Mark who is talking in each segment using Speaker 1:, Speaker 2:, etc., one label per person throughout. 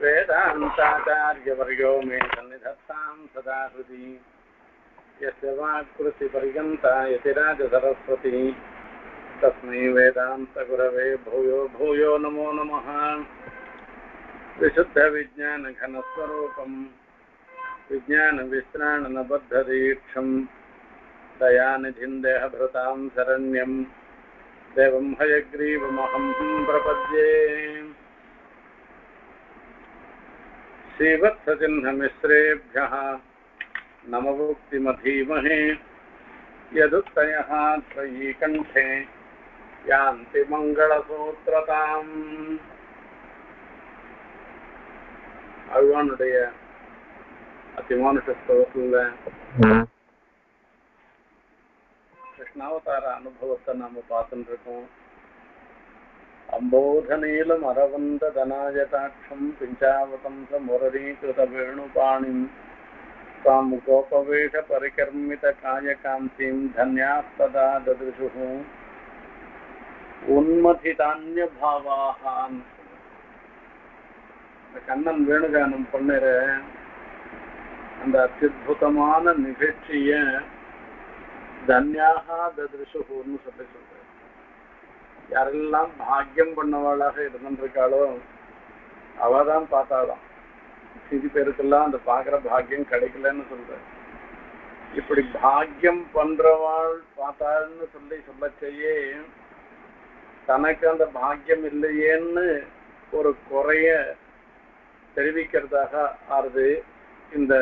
Speaker 1: वेदान्ताचार्यवर्यो मे सन्निधत्तां सदा हृदि यस्य वाक्कृतिपर्यन्ता यतिराजसरस्वती तस्मै वेदान्तगुरवे भूयो भूयो नमो नमः। विशुद्धविज्ञानघनस्वरूपं विज्ञानविश्राणनबद्धदीक्षं दयानिधिं देहभृतां शरण्यं देवं हयग्रीवमहं प्रपद्ये। श्रीवत्सचिह्नमिश्रेभ्यः नमवुक्तिमधीमहे यदुक्तयः त्वयि कण्ठे यान्ति मङ्गलसूत्रताम्। அழ்வானுடைய அதிமானுஷ ஸ்தோத்திரத்துல கிருஷ்ணாவதார அனுபவத்தை நாம பார்த்துட்டு இருக்கோம். அம்போதநீலம் அரவந்த தனாயதாட்சம் பிஞ்சாவதம் முரளீகிருத வேணுபாணிம் தாம் கோபவேஷ பரிகர்மித காயகாந்திம் தன்யாஸ்ததா ததிருஷு உன்மதிதான்ய பாவாஹான். கண்ணன் வேணுகானம் பண்ணுற அந்த அத்யுதமான நிகழ்ச்சிய தன்யாகா ததிருஷுன்னு சொல்லி சொல்ற. யாரெல்லாம் பாக்கியம் பண்ணவாளாக இருந்திருக்காளோ அவதான் பார்த்தாலாம். சிதி பேருக்கெல்லாம் அந்த பார்க்குற பாக்கியம் கிடைக்கலன்னு சொல்ற. இப்படி பாக்கியம் பண்றவாள் பார்த்தாள்னு சொல்லச்சேயே தனக்கு அந்த பாக்கியம் இல்லையேன்னு ஒரு குறைய தெரிவிக்கிறதாக ஆறுது இந்த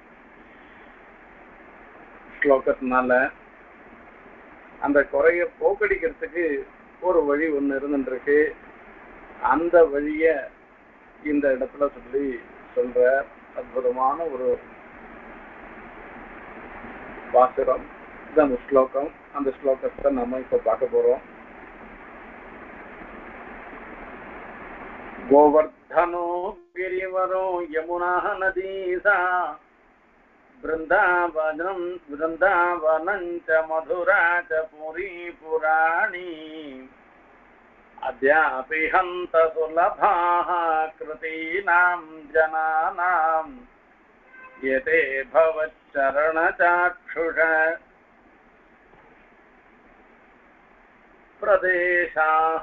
Speaker 1: ஸ்லோகத்தினால. அந்த குறைய போக்கடிக்கிறதுக்கு ஒரு வழி ஒன்று இருந்துருக்கு. அந்த வழிய இந்த இடத்துல சொல்லி சொல்ற அற்புதமான ஒரு பாசுரம் அந்த ஸ்லோகம். அந்த ஸ்லோகத்தை நம்ம இப்ப பார்க்க போறோம். गोवर्धनो गिरिवरो यमुना नदी सा वृंदावनं च मधुरा च पुरी पुराणी अद्यापि हन्त सुलभाः कृतीनां जनानां यते भवच्चरणचाक्षुष प्रदेशाः.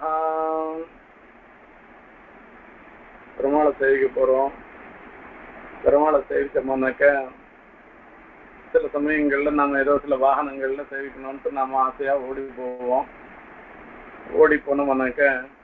Speaker 1: பெருமாளை சேவிக்க போறோம். பெருமாளை சேவிச்சோம்னாக்க சில சமயங்கள்ல நம்ம ஏதோ சில வாகனங்கள்ல சேவிக்கணும்ட்டு நம்ம ஆசையா ஓடி போவோம். ஓடி போனோம்னாக்க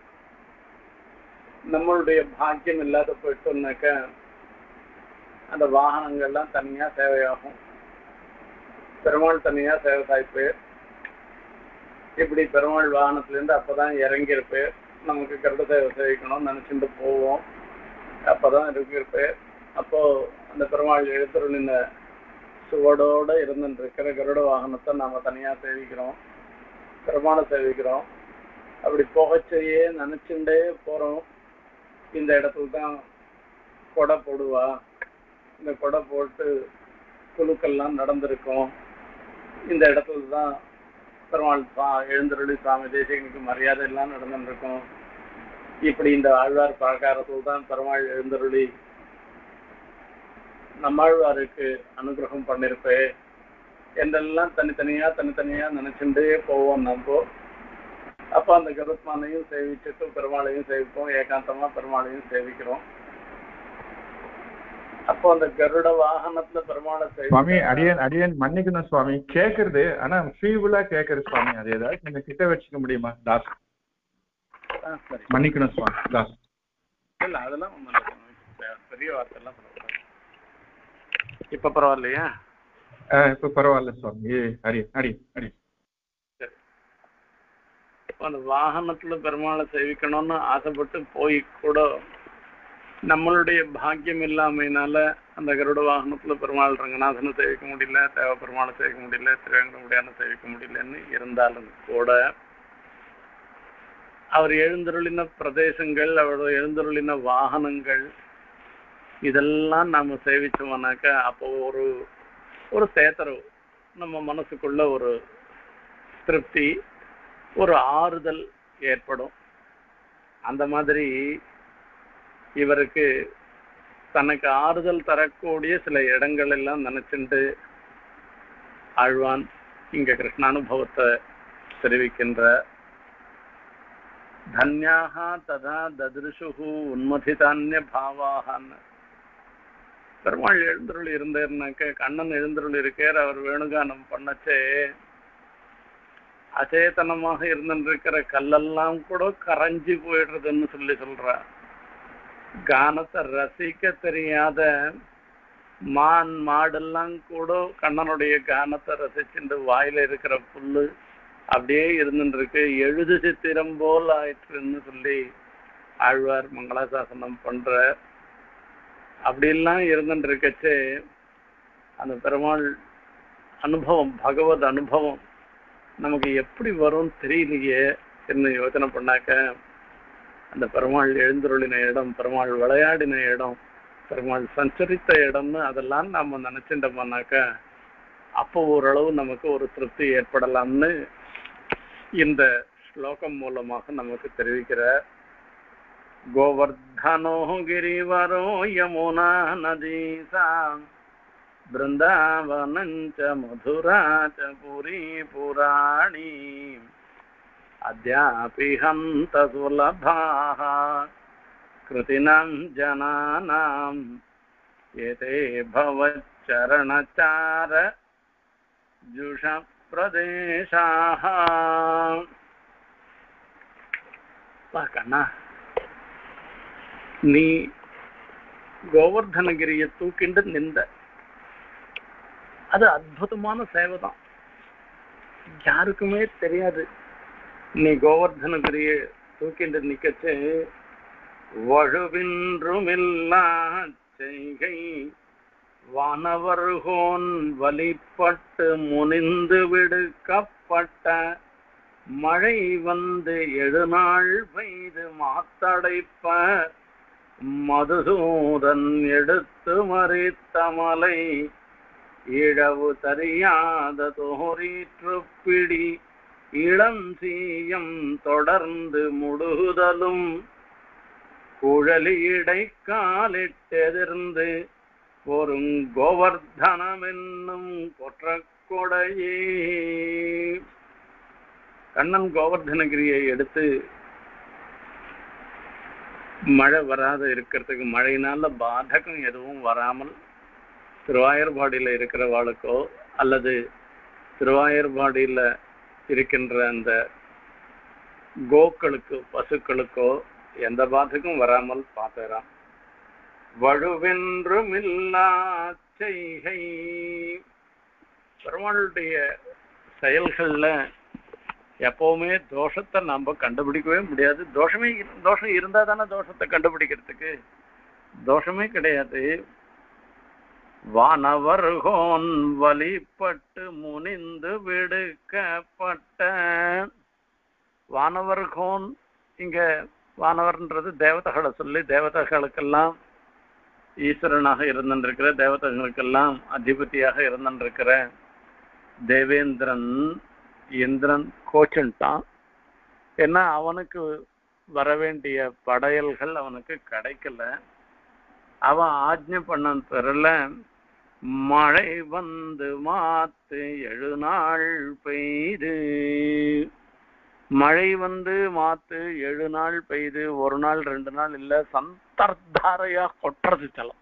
Speaker 1: நம்மளுடைய பாக்கியம் இல்லாத போயிட்டோம்னாக்க அந்த வாகனங்கள்லாம் தனியா சேவையாகும். பெருமாள் தனியா சேவை சாய்ப்பு. இப்படி பெருமாள் வாகனத்துல இருந்து அப்பதான் இறங்கியிருப்பு. நமக்கு கருட சேவை சேவிக்கணும்னு நினைச்சுட்டு போவோம். அப்பதான் இருப்பிருப்பு. அப்போ அந்த பெருமாள் எழுத்துருளின சுவடோட இருந்துட்டு இருக்கிற கருட வாகனத்தை நாம தனியா சேவிக்கிறோம், பெருமாளை சேவிக்கிறோம். அப்படி போகச்சேயே நினைச்சுட்டே போறோம். இந்த இடத்துல தான் கொடை போடுவா. இந்த கொடை போட்டு குழுக்கள்லாம் நடந்திருக்கும். இந்த இடத்துல தான் பெருமாள் எழுந்தருளி சுவாமி தேசிகனுக்கு மரியாதை எல்லாம் நடந்துருக்கும். இப்படி இந்த ஆழ்வார் பிரகாரத்தில் தான் பெருமாள் எழுந்தருளி நம்மாழ்வாருக்கு அனுகிரகம் பண்ணிருப்பே என்றெல்லாம் தனித்தனியா நினைச்சுட்டே போவோம் நம்ம. அப்ப அந்த கருத்மானையும் சேவிச்சுட்டு பெருமாளையும் சேவிப்போம். ஏகாந்தமா பெருமாளையும் சேவிக்கிறோம். அப்போ அந்த கருட வாகனத்துல பெருமாளை
Speaker 2: சுவாமி அடியன் மன்னிக்கணும் சுவாமி. கேக்குறது ஆனா ஃபீவலா கேக்குறது சுவாமி. அது ஏதாவது நீங்க கிட்ட வச்சுக்க முடியுமா? தாஸ் மன்னிக்கணும் சுவாமி. தாஸ்
Speaker 1: இல்ல அதெல்லாம் பெரிய வார்த்தை எல்லாம் சொல்லக்கூடாது. இப்ப பரவாயில்லையா?
Speaker 2: இப்ப பரவாயில்ல சுவாமி. அடி
Speaker 1: சரி. அந்த வாகனத்துல பெருமாளை சேவிக்கணும்னு ஆசைப்பட்டு போய் கூட நம்மளுடைய பாக்கியம் இல்லாமையினால அந்த கருட வாகனத்துல பெருமாள் ரங்கநாதனை சேவிக்க முடியல, தேவ பெருமாளை சேவிக்க முடியல, திருவேங்கடமுடியான சேவிக்க முடியலன்னு இருந்தாலும் கூட அவர் எழுந்தருளின பிரதேசங்கள், அவருடைய எழுந்தருளின வாகனங்கள் இதெல்லாம் நாம சேவிச்சோம்னாக்க அப்போ ஒரு சேத்தரவு நம்ம மனசுக்குள்ள ஒரு திருப்தி, ஒரு ஆறுதல் ஏற்படும். அந்த மாதிரி இவருக்கு தனக்கு ஆறுதல் தரக்கூடிய சில இடங்கள் எல்லாம் நினைச்சுட்டு ஆழ்வான் இங்க கிருஷ்ணானுபவத்தை தெரிவிக்கின்ற தன்யாக ததா ததிருஷு உன்மதிதான்ய பாவாகன்னு. பெருமாள் எழுந்தருள் இருந்தாருனாக்க, கண்ணன் எழுந்தருள் இருக்கார், அவர் வேணுகானம் பண்ணச்சே அச்சேதனமாக இருந்துருக்கிற கல்லெல்லாம் கூட கரைஞ்சி போயிடுறதுன்னு சொல்ற. கானத்தை ரசிக்க தெரியாத மான் மாடெல்லாம் கூட கண்ணனுடைய கானத்தை ரசிச்சுட்டு வாயில இருக்கிற புல்லு அப்படியே இருந்துருக்கு, எழுது சித்திரம் போல் ஆயிற்றுன்னு சொல்லி ஆழ்வார் மங்களாசாசனம் பண்ற. அப்படிலாம் இருந்துருக்கச்சே அந்த பெருமாள் அனுபவம், பகவத் அனுபவம் நமக்கு எப்படி வரும் தெரியலையே என்ன யோசனை பண்ணாக்க, அந்த பெருமாள் எழுந்தருளின இடம், பெருமாள் விளையாடின இடம், பெருமாள் சஞ்சரித்த இடம்னு அதெல்லாம் நம்ம நினைச்சுட்டோம்னாக்க அப்போ ஓரளவு நமக்கு ஒரு திருப்தி ஏற்படலாம்னு இந்த ஸ்லோகம் மூலமாக நமக்கு தெரிவிக்கிற. கோவர்தனோ கிரிவரோ யமுனா நதீசா பிருந்தாவனஞ்ச மதுராச்ச புரி புராணி அத்யாபி ஹந்த சுலபாஹ கிருதினம் ஜனானாம் ஏதே பவச்சரணச்சார ஜுஷ பிரதேசாஹ. கண்ணா, நீ கோவர்தனகிரியை தூக்கிண்டு நின்ற, அது அற்புதமான சேவை தான், யாருக்குமே தெரியாது. நீ கோவர்தனகிரியை தூக்கிண்டு நிக்கச்சு வழுவின்றுமில்லா செய்கை வானவர்கோன் வலிப்பட்டு முனிந்து விடுக்கப்பட்ட மழை வந்து 7 நாள் பெய்து மாத்தடைப்ப மதுசூதன் எடுத்து மறித்த மலை இழவு தெரியாத தோரீற்றுப்பிடி இளம் சீயம் தொடர்ந்து முடுகுதலும் குழலியடை காலிட்டெதிர்ந்து பொறும் கோவர்தனம் என்னும் கொற்ற கொடையே. கண்ணன் கோவர்தனகிரியை எடுத்து மழை வராத இருக்கிறதுக்கு, மழையினால பாதகம் எதுவும் வராமல் திருவாயூர்பாடியில இருக்கிறவாளுக்கோ அல்லது திருவாயூர்பாடியில இருக்கின்ற அந்த கோக்களுக்கு, பசுக்களுக்கோ எந்த பாதகம் வராமல் பார்த்துறான். வழுவென்றுமில்லா செய்கை, பெருமாளுடைய செயல்கள்ல எப்பவுமே தோஷத்தை நம்ம கண்டுபிடிக்கவே முடியாது. தோஷம் இருந்தா தானே தோஷத்தை கண்டுபிடிக்கிறதுக்கு, தோஷமே கிடையாது. வானவர்கோன் வலிப்பட்டு முனிந்து விடுக்கப்பட்ட, வானவர்கோன் இங்க வானவர்ன்றது தேவதைகளை சொல்லி, தேவதைகளுக்கெல்லாம் ஈஸ்வரனாக இருந்திருக்கிற, தேவதைகளுக்கெல்லாம் அதிபதியாக இருந்திருக்கிற தேவேந்திரன், இந்திரன் கோச்சுட்டான். ஏன்னா அவனுக்கு வரவேண்டிய படையல்கள் அவனுக்கு கிடைக்கல. அவன் ஆஜ்ஞை பண்ண பெறல. மழை வந்து மாத்து 7 நாள் பெய்து, மழை வந்து மாத்து 7 நாள் பெய்து, 1 நாள் 2 நாள் இல்ல, சந்தர்தாரையா கொட்டுறது ஜலம்.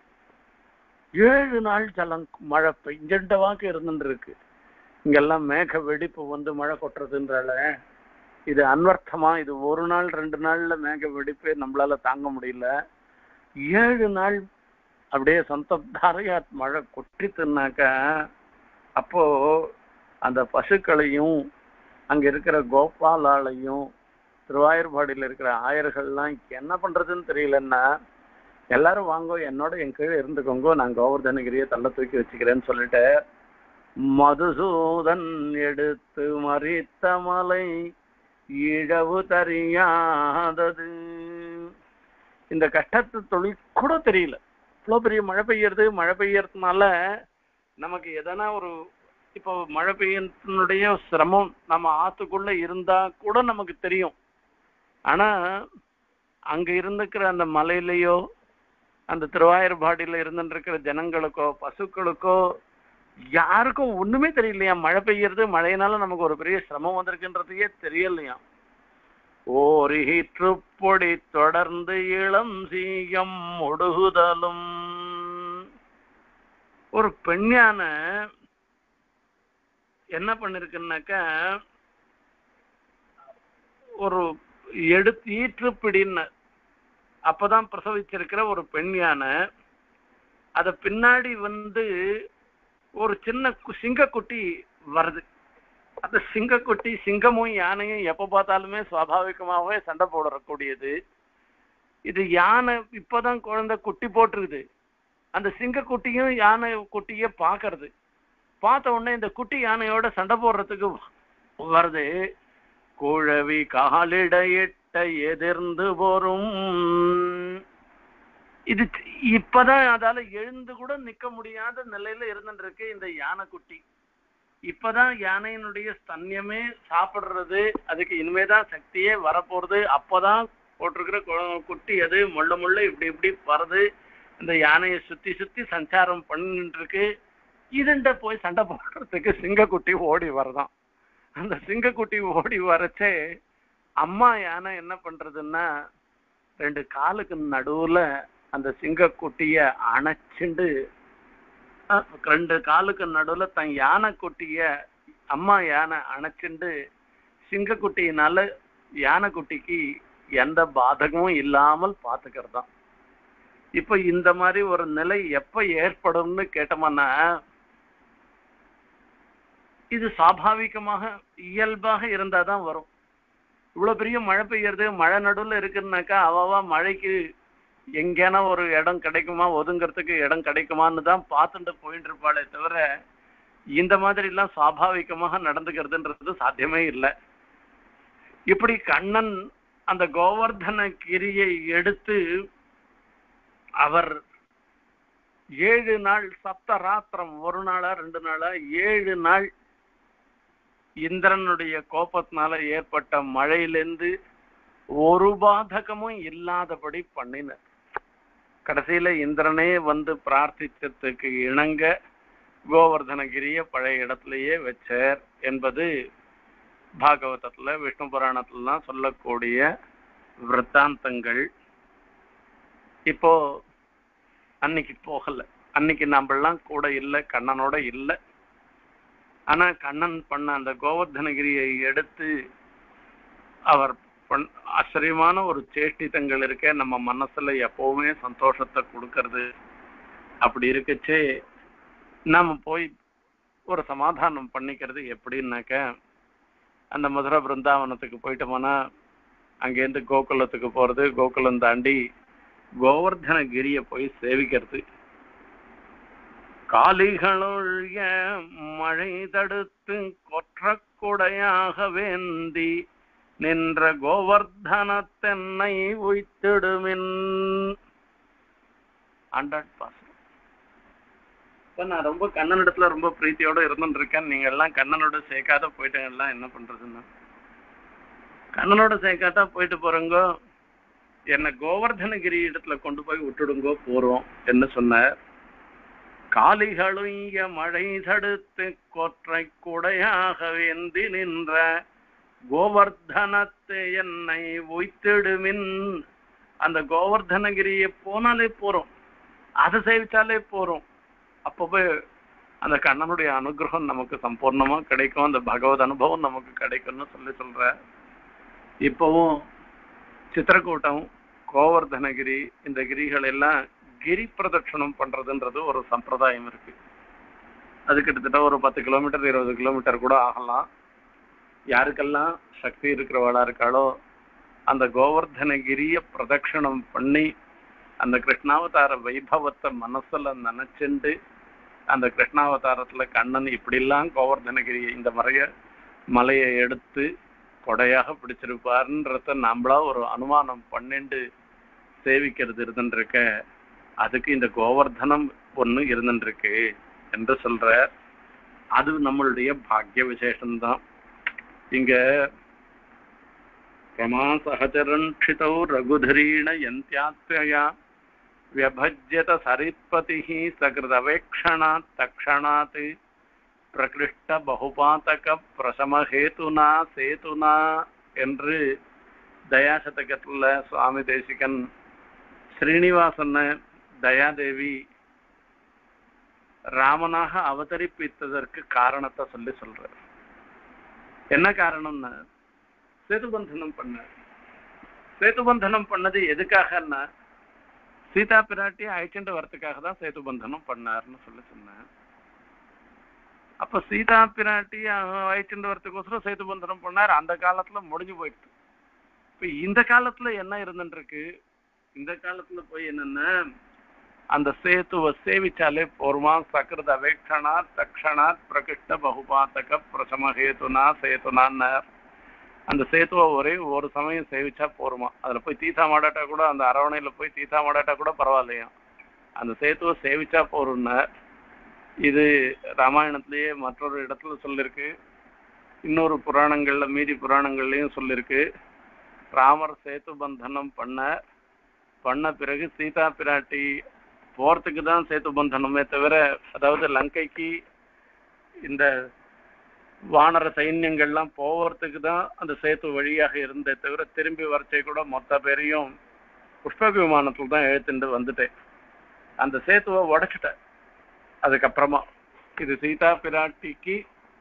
Speaker 1: 7 நாள் ஜலம் மழை பெஞ்சண்டவாக்கு இருந்துருக்கு. இங்கெல்லாம் மேக வெடிப்பு வந்து மழை கொட்டுறதுன்றால இது அன்வர்த்தமா. இது 1 நாள் 2 நாள்ல மேக வெடிப்பே நம்மளால தாங்க முடியல. 7 நாள் அப்படியே சந்தர்தாரையா மழை கொட்டித்துனாக்க அப்போ அந்த பசுக்களையும் அங்க இருக்கிற கோபாலாலையும் திருவாயூர்பாடியில் இருக்கிற ஆயர்கள்லாம் என்ன பண்றதுன்னு தெரியலன்னா, எல்லாரும் வாங்கோ என்னோட என் கீழே இருந்துக்கோங்கோ, நான் கோவர்தனகிரியை தள்ள தூக்கி வச்சுக்கிறேன்னு சொல்லிட்டு மதுசூதன் எடுத்து மறித்த மலை இழவு தெரியாதது. இந்த கஷ்டத்து தொழில் கூட தெரியல. இவ்வளோ பெரிய மழை பெய்யறது, மழை பெய்யறதுனால நமக்கு எதனா ஒரு, இப்போ மழை பெய்யனுடைய சிரமம் நம்ம ஆத்துக்குள்ள இருந்தா கூட நமக்கு தெரியும். ஆனா அங்க இருந்துக்கிற அந்த மலையிலையோ அந்த திருவாயூர்பாடியில இருந்துருக்கிற ஜனங்களுக்கோ பசுக்களுக்கோ யாருக்கும் ஒண்ணுமே தெரியலையா. மழை பெய்யறது, மழையினால நமக்கு ஒரு பெரிய சிரமம் வந்திருக்குன்றதையே தெரியலையா. ஓரிற்றுப்பொடி தொடர்ந்து இளம் சீயம் ஒடுகுதலும். ஒரு பெண்ணான என்ன பண்ணிருக்குன்னாக்கா, ஒரு ஈற்றுப்பிடின்னு அப்பதான் பிரசவிச்சிருக்கிற ஒரு பெண் யானை, அத பின்னாடி ஒரு சின்ன சிங்கக்குட்டி வருது. அந்த சிங்கக்குட்டி, சிங்கமும் யானையும் எப்ப பார்த்தாலுமே சுவாபாவிகமாகவே சண்டை போடக்கூடியது. இது யானை இப்பதான் குழந்தை குட்டி போட்டுருக்குது. அந்த சிங்கக்குட்டியும் யானை குட்டிய பாக்குறது. பார்த்த உடனே இந்த குட்டி யானையோட சண்டை போடுறதுக்கு வருது. குழவி காலிடையிட்ட எதிர்ந்து போரும். இது இப்பதான் அதால எழுந்து கூட நிக்க முடியாத நிலையில இருந்துருக்கு இந்த யானைக்குட்டி. இப்பதான் யானையினுடைய ஸ்தன்யமே சாப்பிடுறது, அதுக்கு இனிமேதான் சக்தியே வரப்போறது. அப்பதான் போட்டிருக்கிற குட்டி அது முள்ள முள்ள இப்படி இப்படி வருது. இந்த யானையை சுத்தி சுத்தி சஞ்சாரம் பண்ணிட்டு இருக்கு. இதுண்ட போய் சண்டை போடுறதுக்கு சிங்கக்குட்டி ஓடி வரதான். அந்த சிங்கக்குட்டி ஓடி வரச்சே அம்மா யானை என்ன பண்றதுன்னா, 2 காலுக்கு நடுவுல அந்த சிங்கக்குட்டிய அணைச்சுண்டு, 2 காலுக்கு நடுவுல தன் யானை குட்டிய அம்மா யானை அணைச்சுண்டு, சிங்கக்குட்டியினால யானைக்குட்டிக்கு எந்த பாதகமும் இல்லாமல் பாத்துக்கிறது தான். இப்ப இந்த மாதிரி ஒரு நிலை எப்ப ஏற்படும்னு கேட்டோம்னா, இது சுவாபாவிகமாக இயல்பாக இருந்தாதான் வரும். இவ்வளவு பெரிய மழை பெய்யறது, மழை நடுவுல இருக்குன்னாக்கா அவவா மழைக்கு எங்கேனா ஒரு இடம் கிடைக்குமா, ஒதுங்கிறதுக்கு இடம் கிடைக்குமான்னு தான் பார்த்துட்டு போயிட்டு இருப்பாளே தவிர, இந்த மாதிரி எல்லாம் சுவாபாவிகமாக நடந்துக்கிறதுன்றது சாத்தியமே இல்லை. இப்படி கண்ணன் அந்த கோவர்தன கிரியை எடுத்து அவர் 7 நாள் சப்தராத்திரம், 1 நாளா 2 நாளா 7 நாள் இந்திரனுடைய கோபத்தினால ஏற்பட்ட மழையிலிருந்து ஒரு பாதகமும் இல்லாதபடி பண்ணினார். கடைசியில இந்திரனே பிரார்த்திச்சதுக்கு இணங்க கோவர்தனகிரிய பழைய இடத்திலேயே வச்சார் என்பது பாகவதத்துல விஷ்ணு புராணத்துலாம் சொல்லக்கூடிய விற்த்தாந்தங்கள். இப்போ அன்னைக்கு போகல, அன்னைக்கு நம்மளாம் கூட இல்லை, கண்ணனோட இல்லை. ஆனா கண்ணன் பண்ண அந்த கோவர்தனகிரியை எடுத்து அவர் ஆச்சரியமான ஒரு சேஷ்டிதங்கள் இருக்க நம்ம மனசுல எப்பவுமே சந்தோஷத்தை கொடுக்கறது. அப்படி இருக்கச்சே நாம போய் ஒரு சமாதானம் பண்ணிக்கிறது எப்படின்னாக்க, அந்த மதுரை பிருந்தாவனத்துக்கு போயிட்டோம்னா அங்கேருந்து கோகுலத்துக்கு போறது, கோகுலம் தாண்டி கோவர்தனகிரியை போய் சேவிக்கிறது. காலிகளொழிய மழை தடுத்து கொற்றக்குடையாக வேந்தி நின்ற கோவர்தனத்தென்னை உய்த்திடுமின். 100%. இப்ப நான் ரொம்ப கண்ணனிடத்துல ரொம்ப பிரீத்தியோட இருந்துட்டு இருக்கேன். நீங்க எல்லாம் கண்ணனோட சேர்க்காத போயிட்டீங்கல்லாம் என்ன பண்றதுன்னா, கண்ணனோட சேர்க்காட்டா போயிட்டு போறோங்கோ, என்ன கோவர்தனகிரி இடத்துல கொண்டு போய் விட்டுடுங்கோ போறோம் என்ன சொன்னார். காலிகளுய மழை தடுத்து கொற்றை குடையாக வேந்தி நின்ற கோவர்தனத்தை என்னை உய்த்திடுமின். அந்த கோவர்தனகிரியை போனாலே போறோம், அதை சேவிச்சாலே போறோம். அப்பவே அந்த கண்ணனுடைய அனுகிரகம் நமக்கு சம்பூர்ணமா கிடைக்கும், அந்த பகவத் அனுபவம் நமக்கு கிடைக்கும்னு சொல்ற. இப்பவும் சித்திரக்கூட்டம், கோவர்தனகிரி, இந்த கிரிகள் எல்லாம் கிரி பிரதட்சணம் பண்றதுன்றது ஒரு சம்பிரதாயம் இருக்கு. அது கிட்டத்தட்ட ஒரு 10 கிலோமீட்டர் 20 கிலோமீட்டர் கூட ஆகலாம். யாருக்கெல்லாம் சக்தி இருக்கிறவளா இருக்காளோ அந்த கோவர்தனகிரிய பிரதட்சணம் பண்ணி அந்த கிருஷ்ணாவதார வைபவத்தை மனசுல நினைச்சுண்டு, அந்த கிருஷ்ணாவதாரத்துல கண்ணன் இப்படிலாம் கோவர்தனகிரியை இந்த மலையை எடுத்து கொடையாக பிடிச்சிருப்பாருன்றத நம்மளா ஒரு அனுமானம் பண்ணிண்டு சேவிக்கிறது இருந்துருக்க. அதுக்கு இந்த கோவர்தனம் ஒண்ணு இருந்துருக்கு என்று சொல்ற. அது நம்மளுடைய பாக்கிய விசேஷம்தான். இங்க ரமா சகச்சரன் க்ஷிதௌ ரகுதரீண யந்தியாத்வயா व्यभज्यत सरित्पतिः सकृदवेक्षणात् तक्षणात् பிரகிருஷ்ட பகுபாதக பிரசமஹேதுனா சேதுனா என்று தயாசதகத்துல சுவாமி தேசிகன் ஸ்ரீனிவாசன தயாதேவி ராமனாக அவதரிப்பித்ததற்கு காரணத்தை சொல்றார். என்ன காரணம்னா சேதுபந்தனம் பண்ணார். சேதுபந்தனம் பண்ணது எதுக்காகன்னா சீதா பிராட்டி அழைச்சிட்டு வரத்துக்காக தான் சேதுபந்தனம் பண்ணார்னு சொன்னேன். அப்ப சீதா பிராட்டி அழைச்சிட்டு வரத்துக்கோசரம் சேதுபந்தனம் பண்ணார். அந்த காலத்துல முடிஞ்சு போயிட்டு. இப்ப இந்த காலத்துல என்ன இருந்துருக்கு, இந்த காலத்துல போய் என்னன்னா அந்த சேத்துவை சேவிச்சாலே போருமா. சக்கிருத அவேக்ஷணா தக்ஷணா பிரகிருஷ்ட பகுபாதக பிரசமஹேதுனா சேதுனான்னார். அந்த சேத்துவை ஒரே ஒரு சமயம் சேவிச்சா போருமா. அதுல போய் தீசா மாடாட்டா கூட, அந்த அரவணையில போய் தீசா மாடாட்டா கூட பரவாயில்லையா, அந்த சேத்துவை சேவிச்சா போரும்னார். இது ராமாயணத்திலேயே மற்றொரு இடத்துல சொல்லிருக்கு. இன்னொரு புராணங்கள்ல மீதி புராணங்கள்லயும் சொல்லிருக்கு. ராமர் சேத்து பந்தனம் பண்ண பிறகு சீதா பிராட்டி போறதுக்கு தான் சேத்து பந்தனமே தவிர, அதாவது லங்கைக்கு இந்த வானர சைன்யங்கள்லாம் போவதுக்கு தான் அந்த சேத்து வழியாக இருந்தே தவிர திரும்பி வரச்சே கூட மொத்த பேரையும் புஷ்ப விமானத்துல தான் எழுத்துட்டு வந்துட்டேன். அந்த சேத்துவை உடைச்சிட்டேன். அதுக்கப்புறமா இது சீதா பிராட்டிக்கு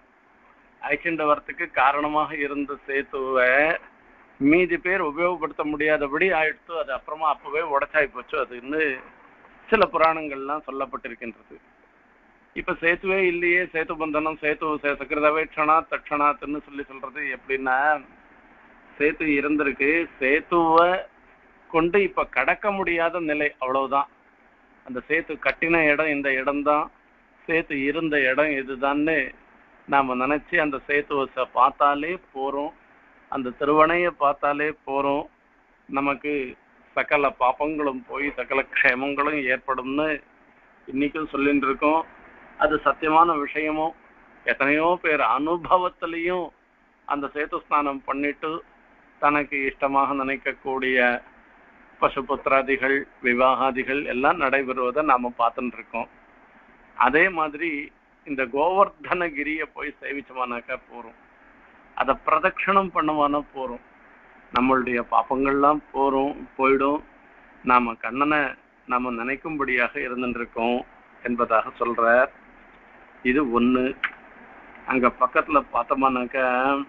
Speaker 1: ஐச்சண்ட வரத்துக்கு காரணமாக இருந்த சேத்துவை மீதி பேர் உபயோகப்படுத்த முடியாதபடி ஆயிடுத்து. அது அப்புறமா அப்பவே உடைச்சாய் போச்சு. அதுன்னு சில புராணங்கள்லாம் சொல்லப்பட்டிருக்கின்றது. இப்ப சேத்துவே இல்லையே, சேத்து பந்தனம் சேத்து சக்கிரதவேட்சணா தட்சணாத்துன்னு சொல்றது எப்படின்னா, சேத்து இருந்திருக்கு, சேத்துவை கொண்டு இப்ப கடக்க முடியாத நிலை, அவ்வளவுதான். அந்த சேத்து கட்டின இடம் இந்த இடம்தான், சேத்து இருந்த இடம் இதுதான்னு நாம நினைச்சு அந்த சேத்துவை பார்த்தாலே போறோம், அந்த திருவணையை பார்த்தாலே போறோம், நமக்கு சகல பாப்பங்களும் போய் சகல க்ஷேமங்களும் ஏற்படும்னு இன்னைக்கும் சொல்லிட்டு இருக்கோம். அது சத்தியமான விஷயமும். எத்தனையோ பேர் அனுபவத்திலையும் அந்த சேத்து ஸ்நானம் பண்ணிட்டு தனக்கு இஷ்டமாக நினைக்கக்கூடிய பசுபுத்திராதிகள் விவாகாதிகள் எல்லாம் நடைபெறுவதை நாம பார்த்துட்டு இருக்கோம். அதே மாதிரி இந்த கோவர்தனகிரியை போய் சேவிச்சோமானாக்கா போறோம், அதை பிரதட்சணம் பண்ணுவானா போறோம், நம்மளுடைய பாப்பங்கள்லாம் போயிடும். நாம கண்ணனை நாம நினைக்கும்படியாக இருந்துட்டு இருக்கோம் என்பதாக சொல்றார். இது ஒண்ணு. அங்க பக்கத்துல பார்த்தோமானாக்கா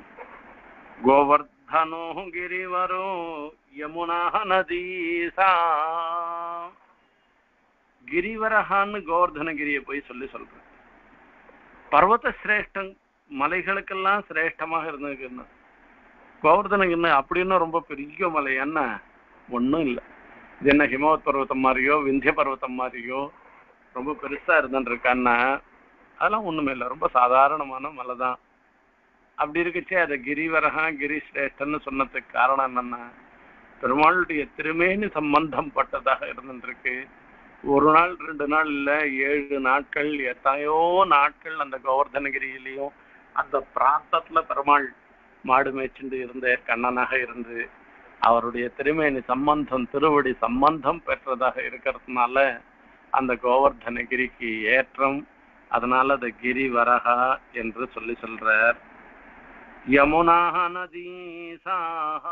Speaker 1: கோவர்தனோ கிரிவரோ யமுனா நதீசா, கிரிவரஹான்னு கோவர்தனகிரியை போய் சொல்ற. பர்வத சிரேஷ்டம், மலைகளுக்கெல்லாம் சிரேஷ்டமாக இருந்ததுன்னு கோவர்தனகிரி அப்படின்னு ரொம்ப பெரிய மலை என்ன ஒன்றும் இல்லை. இது என்ன ஹிமவத் பர்வத்தம் மாதிரியோ விந்திய பர்வத்தம் மாதிரியோ ரொம்ப பெருசா இருந்துருக்கான்னா அதெல்லாம் ஒண்ணுமே இல்லை, ரொம்ப சாதாரணமான மலை தான். அப்படி இருக்குச்சே அதை கிரிவரகா கிரி சிரேஷ்டன்னு சொன்னதுக்கு காரணம் என்னன்னா, பெருமாளுடைய திருமேனி சம்பந்தம் பட்டதாக இருந்துருக்கு. ஒரு நாள் 2 நாள் இல்லை, 7 நாட்கள் எத்தனையோ நாட்கள் அந்த கோவர்தனகிரியிலையும் அந்த பிராந்தத்துல பெருமாள் மாடு மேய்ச்சிண்டு இருந்த கண்ணனாக இருந்து அவருடைய திருமேனி சம்பந்தம் திருவடி சம்பந்தம் பெற்றதாக இருக்கிறதுனால அந்த கோவர்தனகிரிக்கு ஏற்றம். அதனால அந்த கிரி வரகா என்று சொல்றார். யமுனா நதீசாஹா,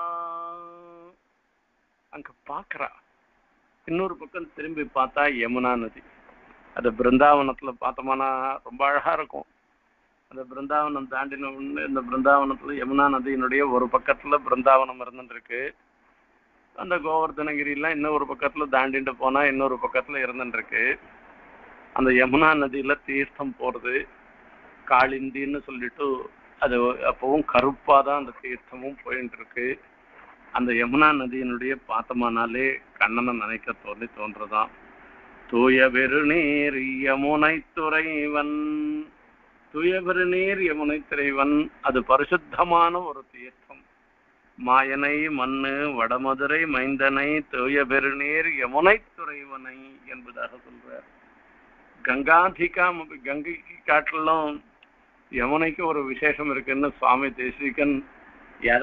Speaker 1: அங்க பாக்குறா. இன்னொரு பக்கம் திரும்பி பார்த்தா யமுனா நதி. அது பிருந்தாவனத்துல பார்த்தோம்னா ரொம்ப அழகா இருக்கும். அந்த பிருந்தாவனம் தாண்டின உடனே இந்த பிருந்தாவனத்துல யமுனா நதியினுடைய ஒரு பக்கத்துல பிருந்தாவனம் இருந்துருக்கு. அந்த கோவர்தனகிரிலாம் இன்னொரு பக்கத்துல தாண்டிட்டு போனா இன்னொரு பக்கத்துல இருந்துருக்கு. அந்த யமுனா நதியில தீர்த்தம் போறது காளிந்தின்னு சொல்லிட்டு அது அப்பவும் கருப்பாதான் அந்த தீர்த்தமும் போயிட்டு இருக்கு. அந்த யமுனா நதியினுடைய பார்த்தமானாலே கண்ணனை நினைக்க தோன்றதான். தூய பெருநீர் யமுனை துறைவன், தூய பெருநீர் யமுனை துறைவன், அது பரிசுத்தமான ஒரு தீர்த்தம். மாயனை மண்ணு வடமதுரை மைந்தனை தூய பெருநீர் யமுனை துறைவனை என்பதாக சொல்றார். கங்காதிகா, கங்கைக்கு காட்டிலும் யமுனைக்கு ஒரு விசேஷம் இருக்குன்னு சுவாமி தேசிகன்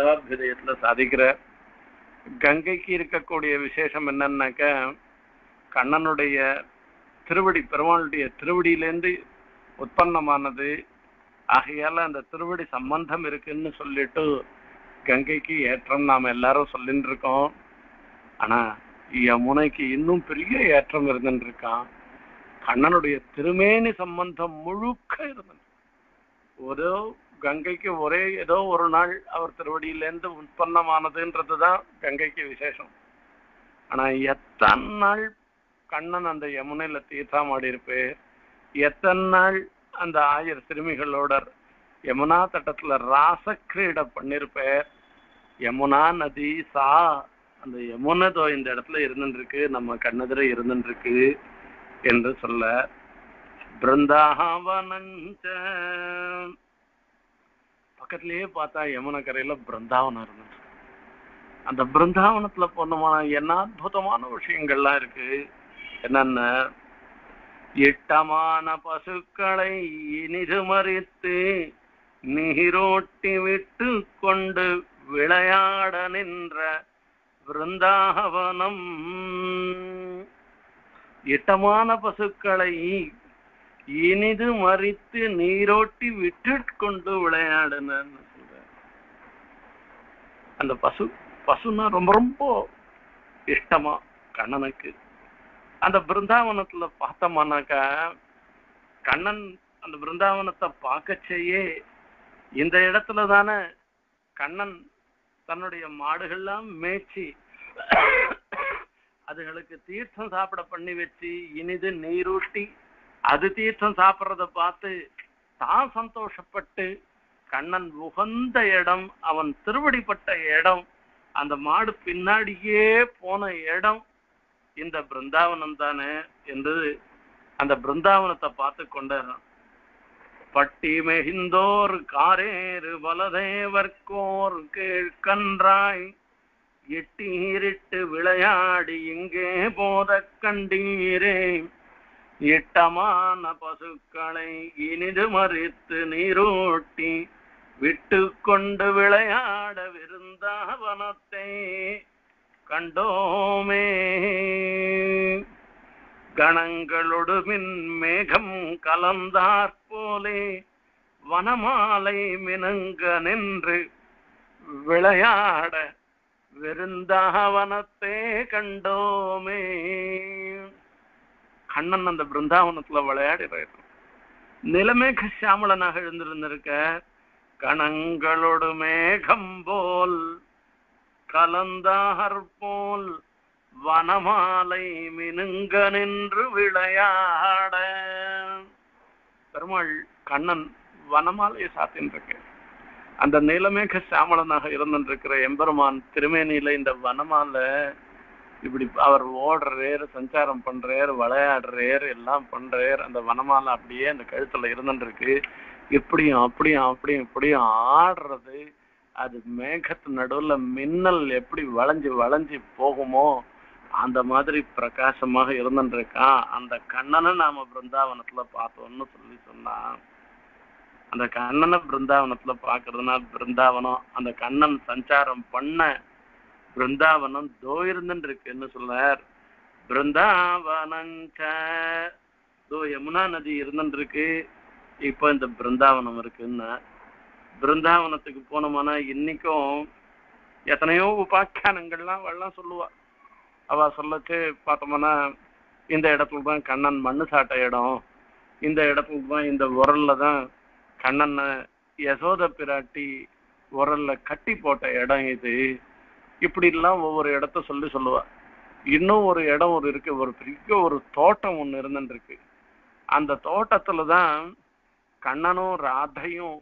Speaker 1: யாதவாபியுதயத்துல சாதிக்கிற. கங்கைக்கு இருக்கக்கூடிய விசேஷம் என்னன்னாக்க, கண்ணனுடைய திருவடி, பெருமாளுடைய திருவடியிலேருந்து உற்பத்தமானது. ஆகையால அந்த திருவடி சம்பந்தம் இருக்குன்னு சொல்லிட்டு கங்கைக்கு ஏற்றம் நாம எல்லாரும் சொல்லிட்டு இருக்கோம். ஆனா யமுனைக்கு இன்னும் பெரிய ஏற்றம் இருந்துட்டு இருக்கான். கண்ணனுடைய திருமேனி சம்பந்தம் முழுக்க இருந்தது. ஒரு கங்கைக்கு ஒரே ஏதோ ஒரு நாள் அவர் திருவடியிலேருந்து உற்பத்தமானதுன்றதுதான் கங்கைக்கு விசேஷம். ஆனா எத்தனை நாள் கண்ணன் அந்த யமுனையில தீர்த்தம் ஆடி இருப்பேன், எத்தனை நாள் அந்த 1000 சிறுமிகளோட யமுனா தட்டத்துல ராசக்கிரீட பண்ணிருப்பேர். யமுனா நதி சா, அந்த யமுனதோ இந்த இடத்துல இருந்துருக்கு, நம்ம கண்ணெதிர இருந்துருக்கு என்று சொல்ல. பிருந்தாவனஞ்ச, பக்கத்திலேயே பார்த்தா யமுன கரையில பிருந்தாவனம் இருந்துச்சு. அந்த பிருந்தாவனத்துல போனோம்னா என்ன அற்புதமான விஷயங்கள்லாம் இருக்கு. என்னென்ன, இட்டமான பசுக்களை இனிது மறித்து நீரோட்டி விட்டு கொண்டு விளையாட நின்ற பிருந்தாவனம். இட்டமான பசுக்களை இனிது மறித்து நீரோட்டி விட்டு கொண்டு விளையாடுன சொல்ற. அந்த பசுன்னா ரொம்ப ரொம்ப இஷ்டமா கண்ணனுக்கு. அந்த பிருந்தாவனத்துல பார்த்தோம்னாக்கா கண்ணன் அந்த பிருந்தாவனத்தை பார்க்க செய்ய இந்த இடத்துல தானே கண்ணன் தன்னுடைய மாடுகள்லாம் மேய்ச்சி அதுகளுக்கு தீர்த்தம் சாப்பிட பண்ணி வச்சு இனிது நீரூட்டி அது தீர்த்தம் சாப்பிட்றத பார்த்து தான் சந்தோஷப்பட்டு கண்ணன் உகந்த இடம், அவன் திருவடிப்பட்ட இடம், அந்த மாடு பின்னாடியே போன இடம் இந்த பிருந்தாவனம் தானே என்று அந்த பிருந்தாவனத்தை பார்த்து கொண்டான். பட்டி மெகிந்தோர் காரேறு பலதேவர்கோர் கீழ்கன்றாய் எட்டீரிட்டு விளையாடி இங்கே போத கண்டீரே. இட்டமான பசுக்களை இனிது மறித்து நீரூட்டி விட்டு கொண்டு விளையாட விருந்தாவனத்தை கண்டோமே. கணங்களொடு மின் மேகம் கலந்தாற் போலே வனமாலை மினங்க நின்று விளையாட விருந்தாவனத்தே கண்டோமே. கண்ணன் அந்த பிருந்தாவனத்துல விளையாடுறாரு. நிலமேக சாமளனாக எழுந்திருந்திருக்க கணங்களோடு மேகம் போல் கலந்தார் போல் வனமாலை மினுங்க நின்று விளையாட. பெருமாள் கண்ணன் வனமாலையை சாத்தின்றிருக்க அந்த நீலமேக சாமளனாக இருந்துருக்கிற எம்பெருமான் திருமேனியில இந்த வனமாலை இப்படி அவர் ஓடுறாரு, சஞ்சாரம் பண்றாரு, விளையாடுறாரு, எல்லாம் பண்றாரு. அந்த வனமாலை அப்படியே அந்த கழுத்துல இருந்துருக்கு. இப்படியும் அப்படியும் அப்படியும் இப்படியும் ஆடுறது. அது மேகத்து நடுவுல மின்னல் எப்படி வளைஞ்சு வளைஞ்சு போகுமோ அந்த மாதிரி பிரகாசமாக இருந்துருக்கான். அந்த கண்ணனை நாம பிருந்தாவனத்துல பார்த்தோம்னு சொன்னா, அந்த கண்ணனை பிருந்தாவனத்துல பாக்குறதுனா பிருந்தாவனம் அந்த கண்ணன் சஞ்சாரம் பண்ண பிருந்தாவனம் தோ இருந்துருக்குன்னு சொன்னார். பிருந்தாவனஞ்ச தோ யமுனா நதி இருந்துருக்கு, இப்போ இந்த பிருந்தாவனம் இருக்குன்னு. பிருந்தாவனத்துக்கு போனோம்னா இன்னைக்கும் எத்தனையோ உபாக்கியானங்கள்லாம் அவெல்லாம் சொல்லுவா. அவ சொல்லச்சு பார்த்தோம்னா இந்த இடத்துல தான் கண்ணன் மண்ணு சாட்ட இடம், இந்த இடத்துல தான் இந்த உரல்ல தான் கண்ணன் யசோத பிராட்டி உரல்ல கட்டி போட்ட இடம் இது. இப்படி எல்லாம் ஒவ்வொரு இடத்த சொல்லுவா. இன்னும் ஒரு இடம் ஒரு இருக்கு, ஒரு பெரிய ஒரு தோட்டம் ஒண்ணு இருந்துருக்கு. அந்த தோட்டத்துலதான் கண்ணனும் ராதையும்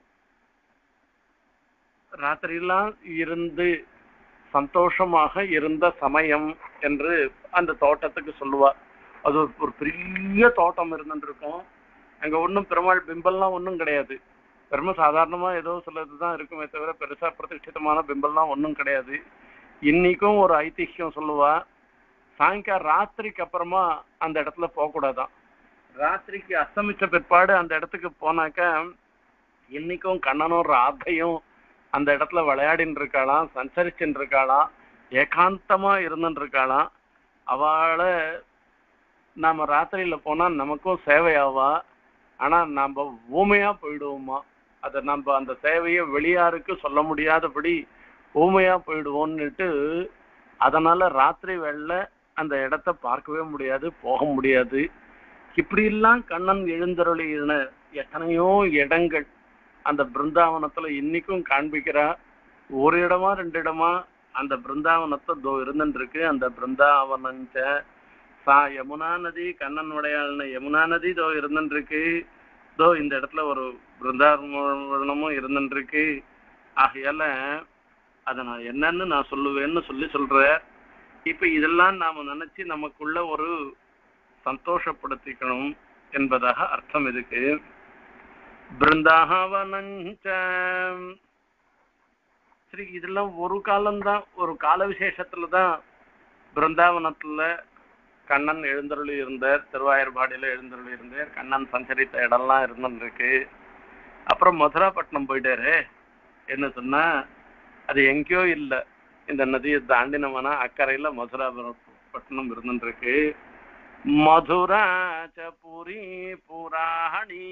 Speaker 1: ராத்திரியெல்லாம் இருந்து சந்தோஷமாக இருந்த சமயம் என்று அந்த தோட்டத்துக்கு சொல்லுவா. அது ஒரு பெரிய தோட்டம் இருந்துருக்கும். அங்க ஒன்றும் பெருமாள் பிம்பல்லாம் ஒன்றும் கிடையாது. பெருமை சாதாரணமா ஏதோ சிலதுதான் இருக்குமே தவிர பெருசா பிரதிஷ்டிதமான பிம்பல்லாம் ஒன்றும் கிடையாது. இன்னைக்கும் ஒரு ஐதிஹ்யம் சொல்லுவா, சாயங்காலம் ராத்திரிக்கு அப்புறமா அந்த இடத்துல போகக்கூடாதான். ராத்திரிக்கு அஸ்தமிச்ச பிற்பாடு அந்த இடத்துக்கு போனாக்க இன்னைக்கும் கண்ணனும் ராதையும் அந்த இடத்துல விளையாடின்னு இருக்காளாம், சஞ்சரிச்சுட்டு இருக்காளாம், ஏகாந்தமா இருந்துட்டு இருக்காளாம். அவளை நாம ராத்திரியில போனா நமக்கும் சேவையாவா, ஆனா நாம ஊமையா போயிடுவோமா, அதை நம்ம அந்த சேவையை வெளியாருக்கு சொல்ல முடியாதபடி ஊமையா போயிடுவோம்னுட்டு, அதனால ராத்திரி வேளையில அந்த இடத்த பார்க்கவே முடியாது, போக முடியாது. இப்படி எல்லாம் கண்ணன் எழுந்தருளின எத்தனையோ இடங்கள் அந்த பிருந்தாவனத்துல இன்னைக்கும் காண்பிக்கிறா. ஒரு இடமா 2 இடமா அந்த பிருந்தாவனத்தை தோ இருந்துட்டு இருக்கு. அந்த பிருந்தாவனஞ்ச சா யமுனா நதி, கண்ணன் உடையாள்னு யமுனா நதி தோ இருந்துட்டு இருக்கு. தோ இந்த இடத்துல ஒரு பிருந்தாவனமும் இருந்துட்டு இருக்கு. ஆகையால அதை நான் என்னன்னு நான் சொல்லுவேன்னு சொல்றேன். இப்ப இதெல்லாம் நாம நினைச்சு நமக்குள்ள ஒரு சந்தோஷப்படுத்திக்கணும் என்பதாக அர்த்தம் இதுக்கு. பிருந்தாவனஞ்ச சரி, இதெல்லாம் ஒரு காலம்தான், ஒரு கால விசேஷத்துலதான் பிருந்தாவனத்துல கண்ணன் எழுந்தருளி இருந்தார், திருவாயூர்பாடியில எழுந்தருளி இருந்தார், கண்ணன் சஞ்சரித்த இடம்லாம் இருந்துருக்கு. அப்புறம் மதுராப்பட்டினம் போயிட்டாரு. என்ன சொன்னா, அது எங்கேயோ இல்லை, இந்த நதியை தாண்டினோம்னா அக்கறையில மதுராப்பட்டினம் இருந்துருக்கு. மதுராச்சபுரி புராணி,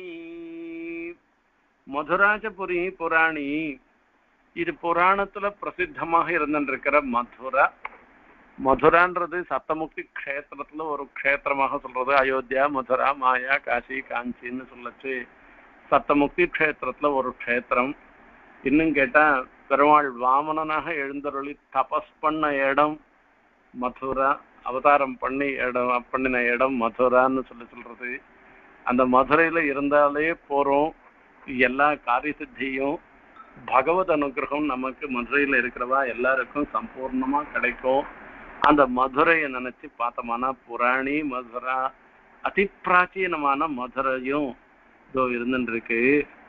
Speaker 1: மதுராச்சபுரி புராணி, இது புராணத்துல பிரசித்தமாக இருந்துருக்கிற மதுரா. மதுரான்றது சப்தமுக்தி க்ஷேத்திரத்துல ஒரு க்ஷேத்திரமாக சொல்றது. அயோத்தியா, மதுரா, மாயா, காசி, காஞ்சின்னு சொல்லச்சு சப்தமுக்தி க்ஷேத்திரத்துல ஒரு க்ஷேத்திரம். இன்னும் கேட்டா பெருமாள் வாமனனாக எழுந்தருளி தபஸ் பண்ண இடம் மதுரா, அவதாரம் பண்ணின இடம் மதுரான்னு சொல்றது. அந்த மதுரையில இருந்தாலே போறோம், எல்லா காரிய சித்தியும் பகவத் அனுகிரகம் நமக்கு மதுரையில இருக்கிறவா எல்லாருக்கும் சம்பூர்ணமா கிடைக்கும். அந்த மதுரையை நினைச்சு பார்த்தோம்னா புராணி மதுரா, அதி பிராச்சீனமான மதுரையும் இதோ இருந்துட்டு இருக்கு.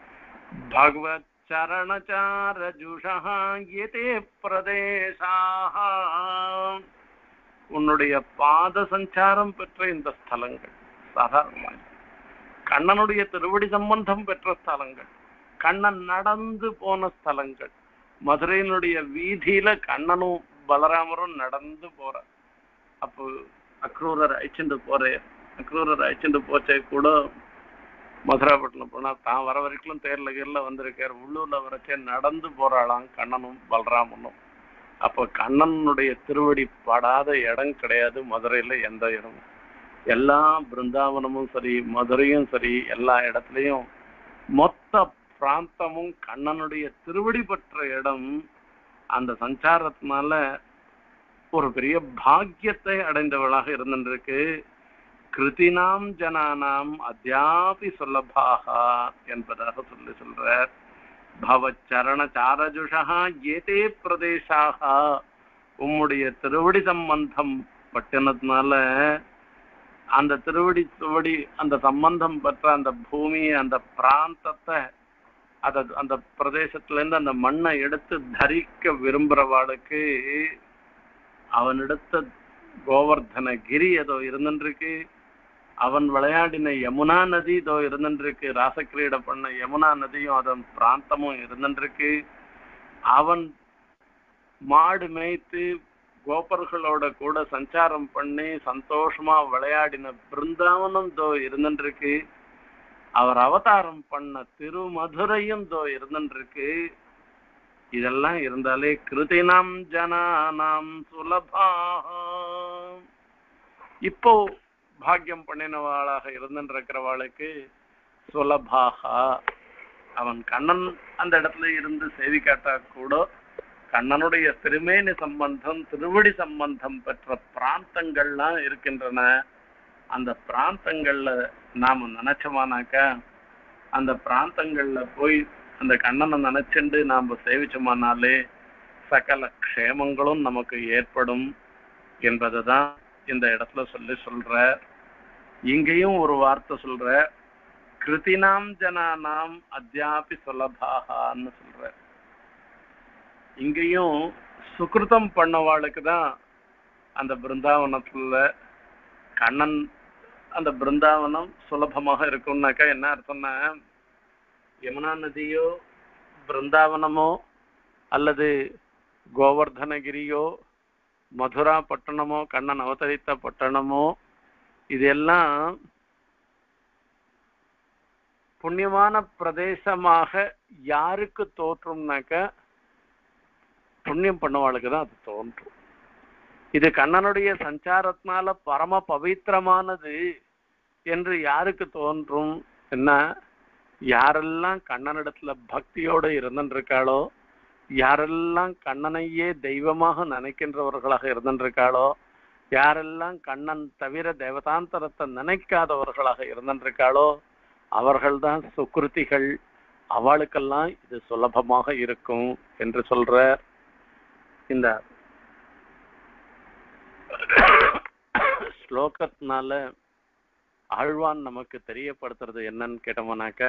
Speaker 1: பகவத் சரணச்சாரஜுஷா யதே பிரதேசாஹ, உன்னுடைய பாத சஞ்சாரம் பெற்ற இந்த ஸ்தலங்கள் சாதாரணமாக கண்ணனுடைய திருவடி சம்பந்தம் பெற்ற ஸ்தலங்கள், கண்ணன் நடந்து போன ஸ்தலங்கள். மதுரையினுடைய வீதியில கண்ணனும் பலராமரும் நடந்து போற. அப்போ அக்ரூரர் அழைச்சிட்டு போறேன், அக்ரூரர் அழைச்சிட்டு போச்சே கூட மதுராப்பட்டினம் போனா தான் வர வரைக்கும் தேர்ல கீர்ல வந்திருக்காரு, உள்ளூர்ல வரச்சே நடந்து போறாளாம் கண்ணனும் பலராமனும். அப்போ கண்ணனுடைய திருவடி படாத இடம் கிடையாது மதுரையில, எந்த இடமும். எல்லா பிருந்தாவனமும் சரி, மதுரையும் சரி, எல்லா இடத்துலையும் மொத்த பிராந்தமும் கண்ணனுடைய திருவடி பெற்ற இடம். அந்த சஞ்சாரத்தினால ஒரு பெரிய பாக்கியத்தை அடைந்தவளாக இருந்திருக்கு. கிருதினாம் ஜனானாம் அத்யாபி சுலபாக என்பதாக சொல்றார். பவச்சரண சாரஜுஷா ஏதே பிரதேசாக, உம்முடைய திருவடி சம்பந்தம் பட்டினத்தினால அந்த திருவடி சுவடி அந்த சம்பந்தம் பெற்ற அந்த பூமி அந்த பிராந்தத்தை அந்த பிரதேசத்துல இருந்து அந்த மண்ணை எடுத்து தரிக்க விரும்புறவாளுக்கு அவனிடத்த கோவர்தன கிரி ஏதோ இருந்துருக்கு. அவன் விளையாடின யமுனா நதி இதோ இருந்துருக்கு, ராசக்கிரீட பண்ண யமுனா நதியும் அதன் பிராந்தமும் இருந்துருக்கு. அவன் மாடு மேய்த்து கோபர்களோட கூட சஞ்சாரம் பண்ணி சந்தோஷமா விளையாடின பிருந்தாவனம் இதோ இருந்துருக்கு. அவர் அவதாரம் பண்ண திருமதுரையும் இதோ இருந்துருக்கு. இதெல்லாம் இருந்தாலே கிருதினாம் ஜனானாம் சுலபா, இப்போ பாக்கியம் பண்ணினவாளாக இருந்துருக்கிறவாளுக்கு சுலபாக, அவன் கண்ணன் அந்த இடத்துல இருந்து செய்தி காட்டா கூட கண்ணனுடைய திருமேனி சம்பந்தம் திருவடி சம்பந்தம் பெற்ற பிராந்தங்கள்லாம் இருக்கின்றன. அந்த பிராந்தங்கள்ல நாம நினைச்சோமானாக்கா, அந்த பிராந்தங்கள்ல போய் அந்த கண்ணனை நினைச்சுண்டு நாம சேவிச்சோமானாலே சகல க்ஷேமங்களும் நமக்கு ஏற்படும் என்பதுதான் இந்த இடத்துல சொல்ற. இங்கேயும் ஒரு வார்த்தை சொல்ற, கிருதினாம் ஜனானாம் அத்யாபி சுலபாகான்னு சொல்ற. இங்கேயும் சுகிருதம் பண்ணவாளுக்கு தான் அந்த பிருந்தாவனத்துல கண்ணன் அந்த பிருந்தாவனம் சுலபமாக இருக்கும்னாக்கா என்ன அர்த்தம்னா, யமுனா நதியோ பிருந்தாவனமோ அல்லது கோவர்தனகிரியோ மதுரா பட்டணமோ கண்ணன் அவதரித்த பட்டணமோ இதெல்லாம் புண்ணியமான பிரதேசமாக யாருக்கு தோற்றும்னாக்க புண்ணியம் பண்ணவாளுக்கு தான் அது தோன்றும். இது கண்ணனுடைய சஞ்சாரத்தினால பரம பவித்திரமானது என்று யாருக்கு தோன்றும் என்ன? யாரெல்லாம் கண்ணனிடத்துல பக்தியோடு இருந்திருக்காளோ, யாரெல்லாம் கண்ணனையே தெய்வமாக நினைக்கின்றவர்களாக இருந்திருக்காளோ, யாரெல்லாம் கண்ணன் தவிர தேவதாந்தரத்தை நினைக்காதவர்களாக இருந்திருக்காளோ அவர்கள்தான் சுக்ருதிகள். அவளுக்கெல்லாம் இது சுலபமாக இருக்கும் என்று சொல்ற இந்த ஸ்லோகத்தினால ஆழ்வான் நமக்கு தெரியப்படுத்துறது என்னன்னு கேட்டோம்னாக்க,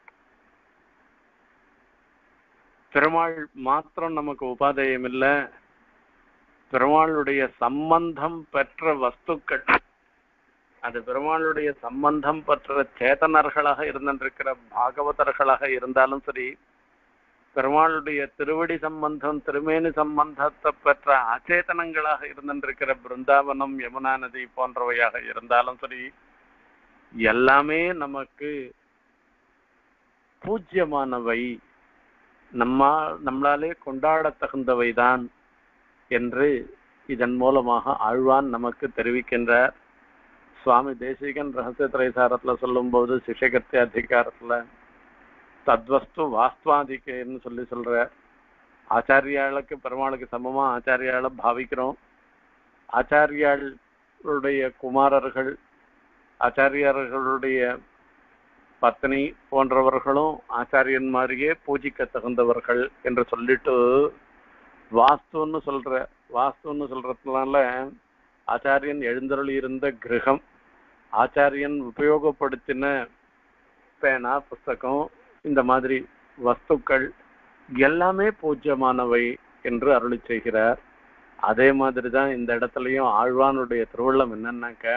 Speaker 1: பெருமாள் மாத்திரம் நமக்கு உபாதேயம் இல்லை, பெருமாளுடைய சம்பந்தம் பெற்ற வஸ்துக்கள், அது பெருமாளுடைய சம்பந்தம் பெற்ற சேதனர்களாக இருந்திருக்கிற பாகவதர்களாக இருந்தாலும் சரி, பெருமாளுடைய திருவடி சம்பந்தம் திருமேனி சம்பந்தத்தை பெற்ற அச்சேதனங்களாக இருந்திருக்கிற பிருந்தாவனம் யமுனா நதி போன்றவையாக இருந்தாலும் சரி, எல்லாமே பூஜ்யமானவை, நம்மளாலே கொண்டாட தகுந்தவைதான் என்று இதன் மூலமாக ஆழ்வான் நமக்கு தெரிவிக்கின்றார். சுவாமி தேசிகன் ரகசிய திரைசாரத்துல சொல்லும் போது சிஷகத்திய அதிகாரத்துல தத்வஸ்து வாஸ்துவாதிக்கன்னு சொல்ற, ஆச்சாரியாளுக்கு பெருமாளுக்கு சமமா ஆச்சாரியால பாவிக்கிறோம். ஆச்சாரியாளுடைய குமாரர்கள், ஆச்சாரியர்களுடைய பத்னி போன்றவர்களும் ஆச்சாரியன் மாதிரியே பூஜிக்க தகுந்தவர்கள் என்று சொல்லிட்டு வாஸ்துன்னு சொல்றதுனால ஆச்சாரியன் எழுந்தருளி இருந்த கிரகம், ஆச்சாரியன் உபயோகப்படுத்தின பேனா புஸ்தகம், இந்த மாதிரி வஸ்துக்கள் எல்லாமே பூஜ்யமானவை என்று அருளி செய்கிறார். அதே மாதிரிதான் இந்த இடத்துலயும் ஆழ்வானுடைய திருவள்ளம் என்னன்னாக்க,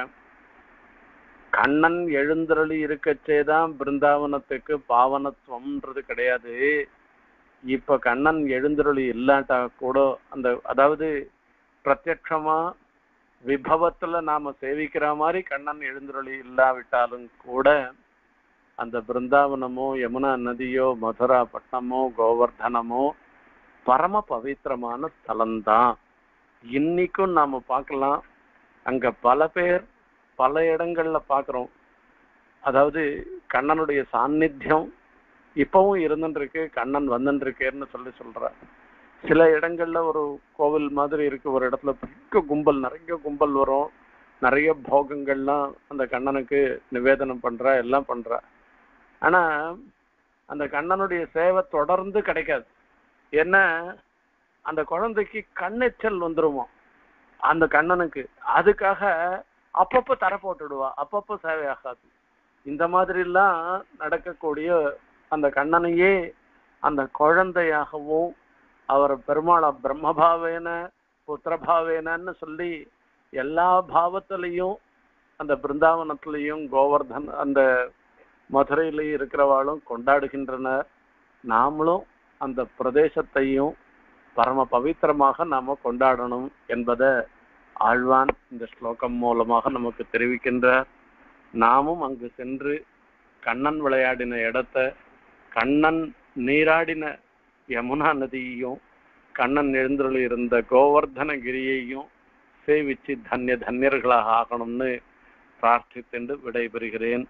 Speaker 1: கண்ணன் எழுந்தருளி இருக்கச்சேதான் பிருந்தாவனத்துக்கு பாவனத்துவம்ன்றது கிடையாது. இப்ப கண்ணன் எழுந்தருளி இல்லாட்டா கூட அதாவது பிரத்யட்சமா விபவத்துல நாம சேவிக்கிற மாதிரி கண்ணன் எழுந்தருளி இல்லாவிட்டாலும் கூட அந்த பிருந்தாவனமோ யமுனா நதியோ மதுரா பட்டணமோ கோவர்தனமோ பரம பவித்திரமான ஸ்தலம்தான். இன்னைக்கும் நாம பார்க்கலாம், அங்க பல பேர் பல இடங்கள்ல பாக்குறோம். அதாவது கண்ணனுடைய சாநித்தியம் இப்பவும் இருந்துருக்கு, கண்ணன் வந்துருக்கேன்னு சொல்ற. சில இடங்கள்ல ஒரு கோவில் மாதிரி இருக்கு, ஒரு இடத்துல பெரிய கும்பல், நிறைய கும்பல் வரும், நிறைய போகங்கள்லாம் அந்த கண்ணனுக்கு நிவேதனம் பண்ற, எல்லாம் பண்ற. ஆனா அந்த கண்ணனுடைய சேவை தொடர்ந்து கிடைக்காது. ஏன்னா அந்த குழந்தைக்கு கண்ணெச்சல் வந்துருமா அந்த கண்ணனுக்கு, அதுக்காக அப்பப்போ தர போட்டுடுவா, அப்பப்போ சேவையாகாது. இந்த மாதிரி எல்லாம் நடக்கக்கூடிய அந்த கண்ணனையே அந்த குழந்தையாகவும் அவர் பெருமாள பிரம்மபாவேன புத்திரபாவேனன்னு சொல்லி எல்லா பாவத்திலையும் அந்த பிருந்தாவனத்திலையும் கோவர்தன் அந்த மதுரையிலையும் இருக்கிறவாளும் கொண்டாடுகின்றனர். நாமளும் அந்த பிரதேசத்தையும் பரம பவித்திரமாக நாம கொண்டாடணும் என்பதை ஆழ்வான் இந்த ஸ்லோகம் மூலமாக நமக்கு தெரிவிக்கின்றார். நாமும் அங்கு சென்று கண்ணன் விளையாடின இடத்தை, கண்ணன் நீராடின யமுனா நதியையும், கண்ணன் எழுந்தருளி இருந்த கோவர்தனகிரியையும் சேவிச்சு தன்யர்களாக ஆகணும்னு பிரார்த்தித்து விடைபெறுகிறேன்.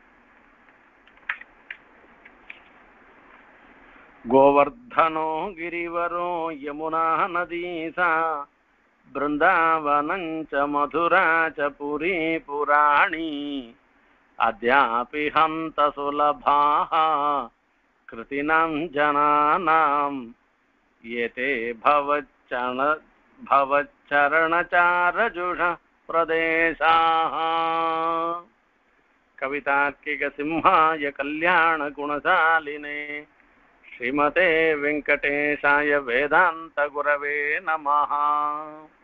Speaker 1: गोवर्धनो गिरिवरो यमुना नदीसा बृंदावनञ्च मधुरा च पुरी पुराणी अद्यापि हन्त सुलभाः कृतिनां जनानां येते भवच्चरणचारजुष प्रदेशाः। कवितार्किकसिंहाय कल्याणगुणशालिने श्रीमते वेंकटेशाय वेदांत गुरवे नमः।